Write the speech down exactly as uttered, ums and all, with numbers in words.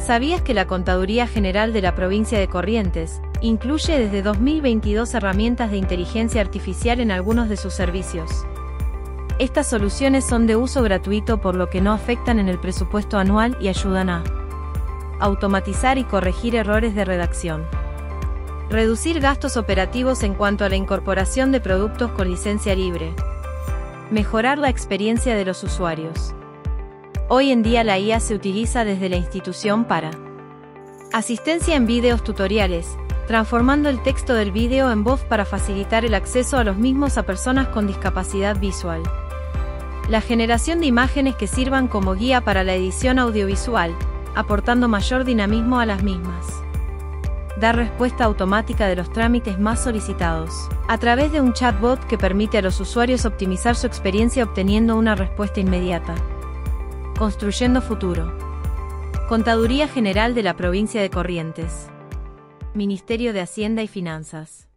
¿Sabías que la Contaduría General de la Provincia de Corrientes incluye desde dos mil veintidós herramientas de inteligencia artificial en algunos de sus servicios? Estas soluciones son de uso gratuito, por lo que no afectan en el presupuesto anual y ayudan a automatizar y corregir errores de redacción, reducir gastos operativos en cuanto a la incorporación de productos con licencia libre, mejorar la experiencia de los usuarios. Hoy en día la I A se utiliza desde la institución para asistencia en videos tutoriales, transformando el texto del video en voz para facilitar el acceso a los mismos a personas con discapacidad visual, la generación de imágenes que sirvan como guía para la edición audiovisual, aportando mayor dinamismo a las mismas, dar respuesta automática de los trámites más solicitados, a través de un chatbot que permite a los usuarios optimizar su experiencia obteniendo una respuesta inmediata. Construyendo futuro. Contaduría General de la Provincia de Corrientes. Ministerio de Hacienda y Finanzas.